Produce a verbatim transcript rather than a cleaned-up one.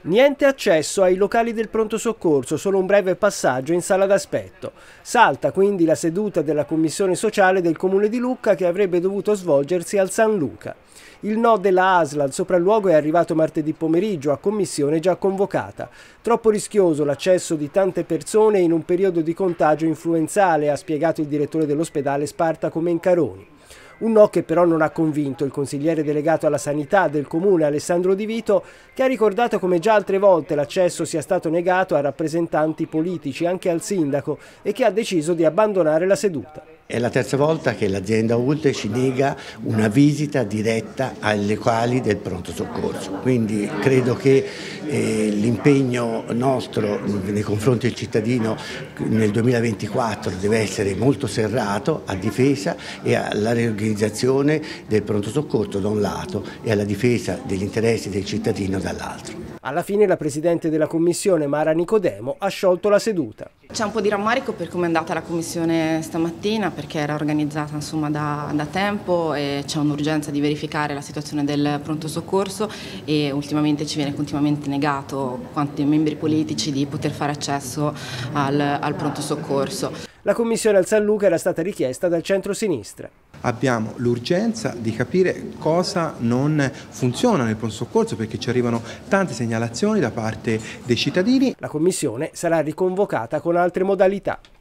Niente accesso ai locali del pronto soccorso, solo un breve passaggio in sala d'aspetto. Salta quindi la seduta della commissione sociale del Comune di Lucca che avrebbe dovuto svolgersi al San Luca. Il no della A S L al sopralluogo è arrivato martedì pomeriggio a commissione già convocata. Troppo rischioso l'accesso di tante persone in un periodo di contagio influenzale, ha spiegato il direttore dell'ospedale Spartaco Mencaroni. Un no che però non ha convinto il consigliere delegato alla sanità del comune Alessandro Di Vito, che ha ricordato come già altre volte l'accesso sia stato negato a rappresentanti politici, anche al sindaco, e che ha deciso di abbandonare la seduta. È la terza volta che l'azienda U L T E ci nega una visita diretta ai locali del pronto soccorso, quindi credo che eh, l'impegno nostro nei confronti del cittadino nel duemilaventiquattro deve essere molto serrato a difesa e alla riorganizzazione del pronto soccorso da un lato e alla difesa degli interessi del cittadino dall'altro. Alla fine la presidente della commissione Mara Nicodemo ha sciolto la seduta. C'è un po' di rammarico per come è andata la commissione stamattina, perché era organizzata insomma da, da tempo e c'è un'urgenza di verificare la situazione del pronto soccorso e ultimamente ci viene continuamente negato, quanti membri politici, di poter fare accesso al, al pronto soccorso. La commissione al San Luca era stata richiesta dal centro-sinistra. Abbiamo l'urgenza di capire cosa non funziona nel pronto soccorso, perché ci arrivano tante segnalazioni da parte dei cittadini. La commissione sarà riconvocata con altre modalità.